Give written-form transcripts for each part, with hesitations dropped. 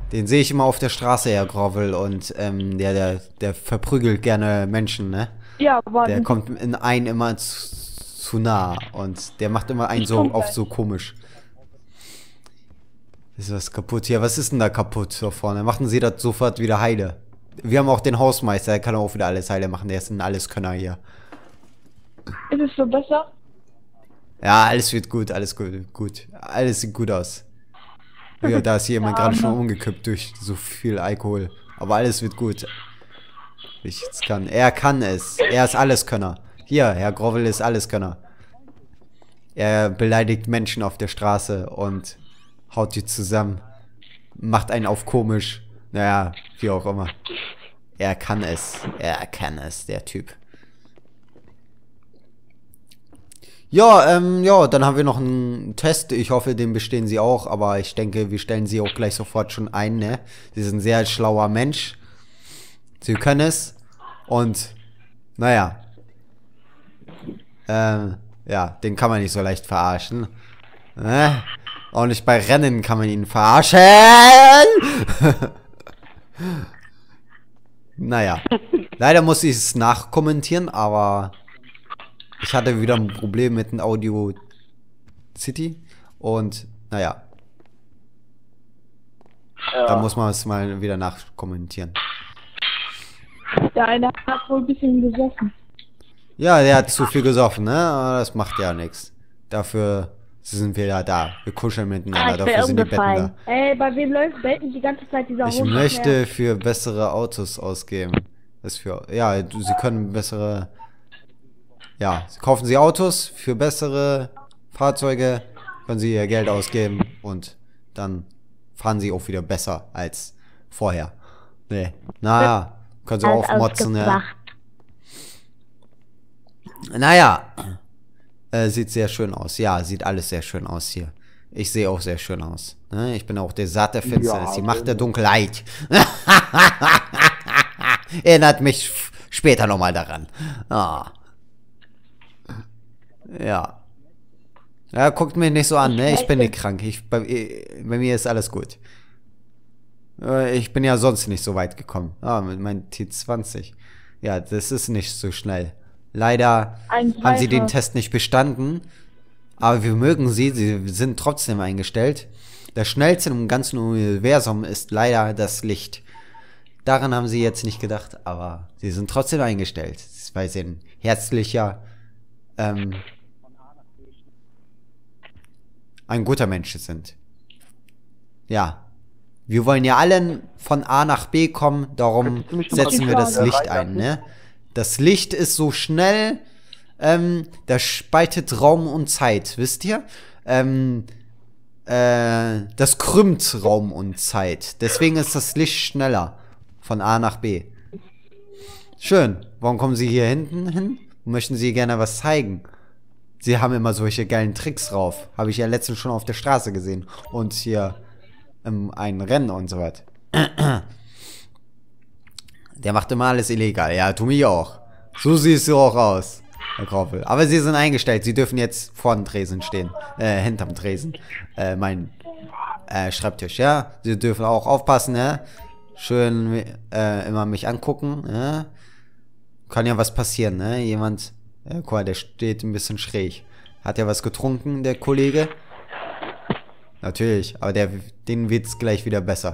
Den sehe ich immer auf der Straße, Herr Grovel, und der verprügelt gerne Menschen, ne? Ja, Der warte. kommt in einen immer zu nah und der macht immer einen Ich so komm auf gleich. so komisch. Ist was kaputt hier? Was ist denn da kaputt da vorne? Machen Sie das sofort wieder heile. Wir haben auch den Hausmeister, der kann auch wieder alles heile machen. Der ist ein Alleskönner hier. Ist es so besser? Ja, alles wird gut, alles gut, gut. Alles sieht gut aus. Ja, da ist hier jemand Ja, gerade schon ne? umgekippt durch so viel Alkohol. Aber alles wird gut. Nichts kann. Er kann es. Er ist Alleskönner. Hier, Herr Grovel ist Alleskönner. Er beleidigt Menschen auf der Straße und haut die zusammen. Macht einen auf komisch. Naja, wie auch immer. Er kann es. Er kann es, der Typ. Ja, ja, dann haben wir noch einen Test. Ich hoffe, den bestehen Sie auch, aber ich denke, wir stellen Sie auch gleich sofort schon ein, ne? Sie sind ein sehr schlauer Mensch. Sie können es. Und, naja. Ja, den kann man nicht so leicht verarschen. Ne? Auch nicht bei Rennen kann man ihn verarschen. Naja. Leider muss ich es nachkommentieren, aber ich hatte wieder ein Problem mit dem Audio City. Und, naja. Da muss man es mal wieder nachkommentieren. Der eine hat wohl ein bisschen gesoffen. Ja, der hat zu viel gesoffen, ne? Aber das macht ja nichts. Dafür sind wir ja da. Wir kuscheln miteinander. Dafür sind die Betten da. Ey, bei wem läuft Betten die ganze Zeit dieser Ich Hund? möchte für bessere Autos ausgeben. Das für, ja, Sie können bessere, ja, kaufen Sie Autos für bessere Fahrzeuge, können Sie Ihr Geld ausgeben und dann fahren Sie auch wieder besser als vorher. Nee, naja, können Sie Alles aufmotzen, ja. ausgebracht. Naja, sieht sehr schön aus. Ja, sieht alles sehr schön aus hier. Ich sehe auch sehr schön aus. Ne? Ich bin auch der Saat der Finsternis, die Macht der Dunkelheit. Erinnert mich später nochmal daran. Ah. Ja. Ja, guckt mich nicht so an, ne? Ich bin nicht krank. Bei mir ist alles gut. Ich bin ja sonst nicht so weit gekommen. Ah, mit meinem T20. Ja, das ist nicht so schnell. Leider haben sie den Test nicht bestanden. Aber wir mögen sie. Sie sind trotzdem eingestellt. Das Schnellste im ganzen Universum ist leider das Licht. Daran haben sie jetzt nicht gedacht, aber sie sind trotzdem eingestellt. Weil sie ein herzlicher, ein guter Mensch sind. Ja. Wir wollen ja alle von A nach B kommen, darum setzen wir das Licht ein, ne? Das Licht ist so schnell, das spaltet Raum und Zeit, wisst ihr? Das krümmt Raum und Zeit. Deswegen ist das Licht schneller. Von A nach B. Schön. Warum kommen Sie hier hinten hin? Möchten Sie gerne was zeigen? Sie haben immer solche geilen Tricks drauf. Habe ich ja letztens schon auf der Straße gesehen. Und hier ein Rennen und so was. Der macht immer alles illegal. Ja, tu mich auch. So siehst du auch aus, Herr Kroppel. Aber Sie sind eingestellt. Sie dürfen jetzt vor dem Tresen stehen. Hinterm Tresen. Mein Schreibtisch, ja. Sie dürfen auch aufpassen, ja. Schön immer mich angucken, ja. Kann ja was passieren, ne? Jemand, guck mal, der steht ein bisschen schräg. Hat ja was getrunken, der Kollege? Natürlich, aber denen wird's gleich wieder besser.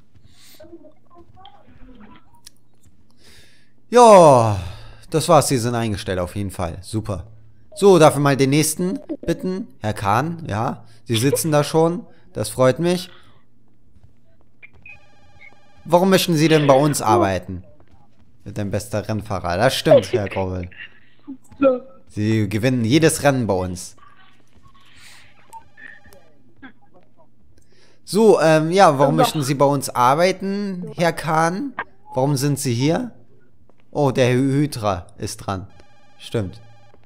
Ja, das war's, sie sind eingestellt auf jeden Fall. Super. So, darf ich mal den nächsten bitten? Herr Kahn, ja. Sie sitzen da schon, das freut mich. Warum möchten Sie denn bei uns arbeiten? Mit dem besten Rennfahrer. Das stimmt, Herr Grovel. Sie gewinnen jedes Rennen bei uns. So, ja, warum möchten Sie bei uns arbeiten, Herr Kahn? Warum sind Sie hier? Oh, der Hydra ist dran. Stimmt.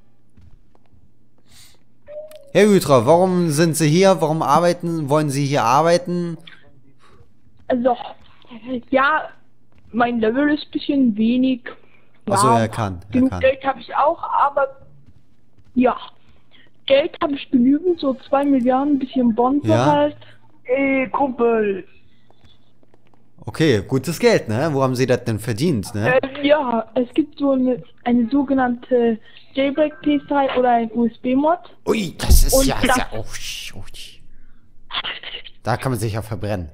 Herr Hydra, warum sind Sie hier? Warum wollen Sie hier arbeiten? Also, ja, mein Level ist ein bisschen wenig. Achso, Ja, Herr Kahn. genug Geld habe ich auch, aber ja, Geld habe ich genügend, so 2 Milliarden, ein bisschen Bonze Ja? halt. Ey, Kumpel! Okay, gutes Geld, ne? Wo haben Sie das denn verdient, ne? Ja, es gibt so eine sogenannte Jailbreak PS3 oder ein USB-Mod. Ui, das ist Und ja das- sehr... Oh, oh. Da kann man sich ja verbrennen.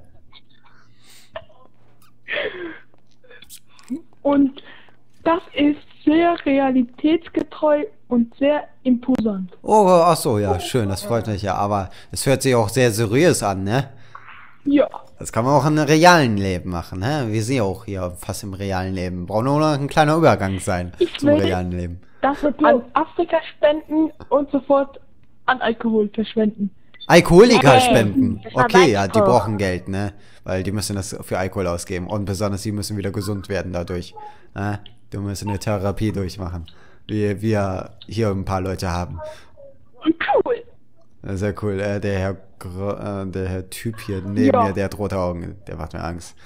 Und das ist sehr realitätsgetreu und sehr imposant. Oh, ach so, ja, schön, das freut mich ja. Aber es hört sich auch sehr seriös an, ne? Ja. Das kann man auch im realen Leben machen, ne? Wir sind ja auch hier fast im realen Leben. Braucht nur noch ein kleiner Übergang sein zum will- realen Leben. Das wird an Afrika spenden und sofort an Alkohol verschwenden. Alkoholiker Hey, spenden. das war Okay, mein ja, die Spruch. brauchen Geld, ne? Weil die müssen das für Alkohol ausgeben. Und besonders die müssen wieder gesund werden dadurch. Ne? Die müssen eine Therapie durchmachen. Wie wir hier ein paar Leute haben. Cool. Sehr cool. Der Herr Typ hier neben Ja. mir, der hat rote Augen. Der macht mir Angst.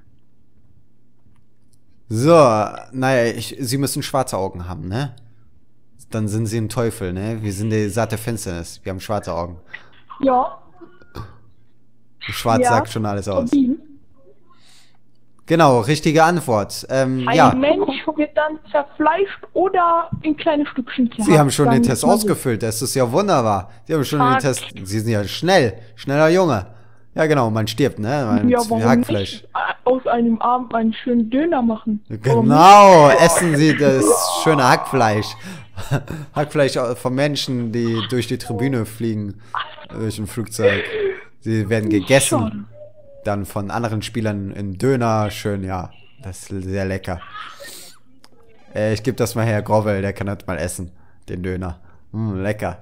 So, naja, Sie müssen schwarze Augen haben, ne? Dann sind Sie ein Teufel, ne? Wir sind die satte Finsternis. Wir haben schwarze Augen. Ja. Schwarz Ja. sagt schon alles aus. Wie? Genau, richtige Antwort. Ein Ja, Mensch wird dann zerfleischt oder in kleine Stückchen zerhackt. Sie haben schon den sagen Test wir mal so. ausgefüllt. Das ist ja wunderbar. Sie haben schon den Fuck. Test. Sie sind ja schneller Junge. Ja, genau, man stirbt, ne? Man Ja, wie warum Hackfleisch. nicht aus einem Abend einen schönen Döner machen? Warum Genau, essen Sie das schöne Hackfleisch. Hackfleisch von Menschen, die durch die Tribüne fliegen, durch ein Flugzeug. Sie werden gegessen, Schade. dann von anderen Spielern in Döner, schön, ja, das ist sehr lecker. Ich gebe das mal Herr Grovel, der kann das mal essen, den Döner. Lecker.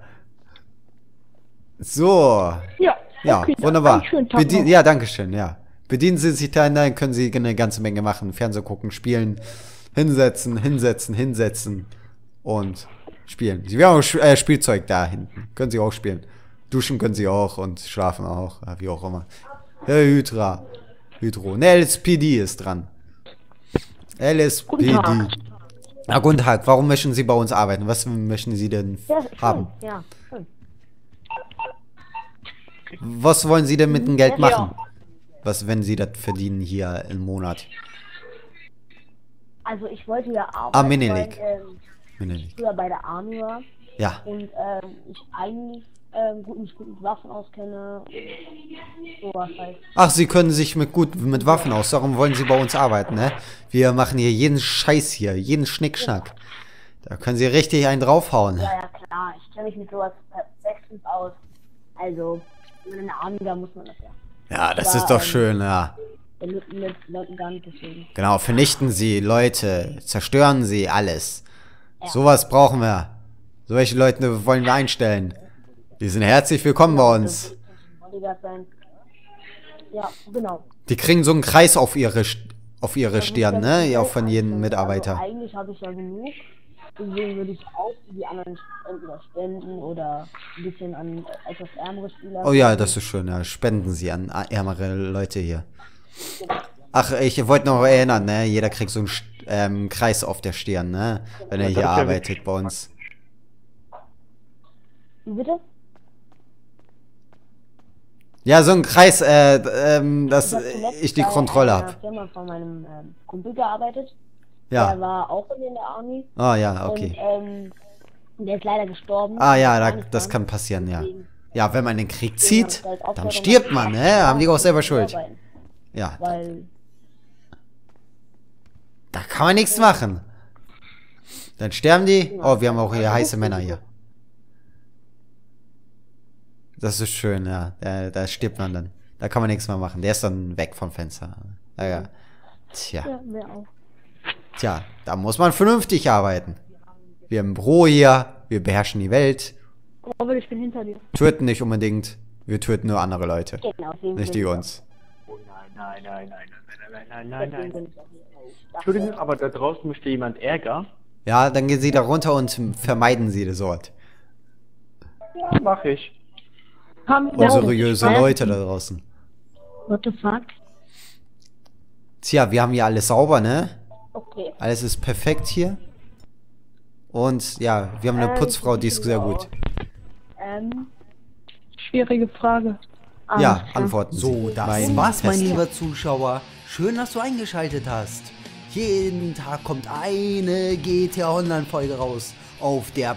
So, Ja, ja, okay, dann wunderbar. einen schönen Tag noch. Ja, danke schön, ja. Bedienen Sie sich da, dann können Sie eine ganze Menge machen. Fernseh gucken, spielen, hinsetzen und spielen. Sie haben auch Spielzeug da hinten. Können Sie auch spielen. Duschen können Sie auch und schlafen auch, wie auch immer. Herr Hydro. Ne, LSPD ist dran. LSPD. Guten Tag. Na, guten Tag. Warum möchten Sie bei uns arbeiten? Was möchten Sie denn Ja, haben? schön, ja, schön. Was wollen Sie denn mit dem Geld Ja. machen? Was, wenn Sie das verdienen hier im Monat? Also ich wollte ja arbeiten, Minelik. weil Minelik. früher bei der Army war Ja. und ich eigentlich mich gut mit Waffen auskenne und sowas halt. Ach, Sie können sich mit Waffen aus. Darum wollen Sie bei uns arbeiten, ne? Wir machen hier jeden Scheiß hier, jeden Schnickschnack. Da können Sie richtig einen draufhauen. Ja, ja klar, ich kenne mich mit sowas bestens aus. Also, wenn man in der Army war, muss man das ja. Ja, das Aber, ist doch schön, ja. Der Leuten gar nicht deswegen. Genau, vernichten Sie Leute, zerstören Sie alles. Ja. Sowas brauchen wir. Solche Leute wollen wir einstellen. Die sind herzlich willkommen bei uns. Bodyguard sein. Ja, genau. Die kriegen so einen Kreis auf ihre Stirn, ne? Ja, auch von jedem Also Mitarbeiter. eigentlich habe ich ja genug. Deswegen würde ich auch für die anderen entweder spenden oder ein bisschen an etwas ärmere Spieler. Oh ja, das ist schön, ja. Spenden Sie an ärmere Leute hier. Ach, ich wollte noch erinnern, ne? Jeder kriegt so einen Kreis auf der Stirn, ne? Wenn er hier arbeitet bei uns. Wie bitte? Ja, so ein Kreis, dass Ich habe zuletzt ich die bei Kontrolle einer habe. Firma von meinem Kumpel gearbeitet. Der Ja. war auch in der Army. Ah ja, okay. Und der ist leider gestorben. Ah ja, In das Afghanistan. kann passieren, ja. Deswegen- Ja, wenn man den Krieg deswegen zieht, habe ich halt dann aufgehört stirbt und man, hab ne? Haben die auch selber Schuld. arbeiten, Ja, Weil da kann man nichts machen. Dann sterben die. Oh, wir haben auch hier heiße Männer hier. Das ist schön, ja. Da stirbt man dann. Da kann man nichts mehr machen. Der ist dann weg vom Fenster. Ja. Tja. ja, wer auch. Tja, da muss man vernünftig arbeiten. Wir haben ein Büro hier. Wir beherrschen die Welt. Aber ich bin hinter dir. Töten nicht unbedingt. Wir töten nur andere Leute. Genau, deswegen Nicht bin die ich uns. Oh nein. Deswegen bin ich auch hier. Ich dachte, Entschuldigung, aber da draußen möchte jemand Ärger. Ja, dann gehen Sie da runter und vermeiden Sie das Ort. Ja, mach ich. Haben Unseriöse Leute da draußen. What the fuck? Tja, wir haben hier alles sauber, ne? Okay. Alles ist perfekt hier. Und ja, wir haben eine Putzfrau, die ist sehr gut. Schwierige Frage. Ja, antworten Sie. So, das Mein war's, mein Test. lieber Zuschauer. schön, dass du eingeschaltet hast. Jeden Tag kommt eine GTA Online Folge raus auf der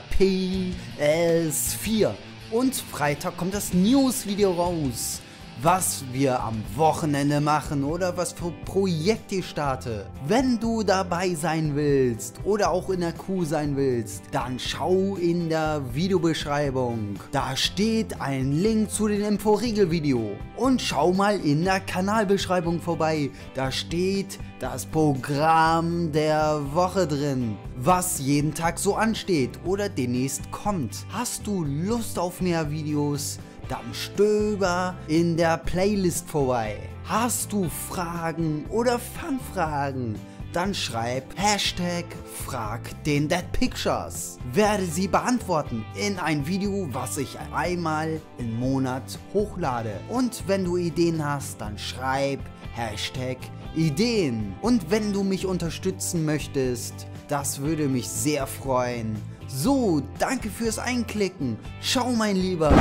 PS4. Und Freitag kommt das News-Video raus, was wir am Wochenende machen oder was für Projekte ich starte. Wenn du dabei sein willst oder auch in der Crew sein willst, dann schau in der Videobeschreibung. Da steht ein Link zu dem Inforiegel-Video. Und schau mal in der Kanalbeschreibung vorbei. Da steht das Programm der Woche drin, was jeden Tag so ansteht oder demnächst kommt. Hast du Lust auf mehr Videos? Dann stöber in der Playlist vorbei. Hast du Fragen oder Fanfragen? Dann schreib #FragDenDeadPictures. Werde sie beantworten in ein Video, was ich einmal im Monat hochlade. Und wenn du Ideen hast, dann schreib #Ideen. Und wenn du mich unterstützen möchtest, das würde mich sehr freuen. So, danke fürs Einklicken. Schau, mein Lieber.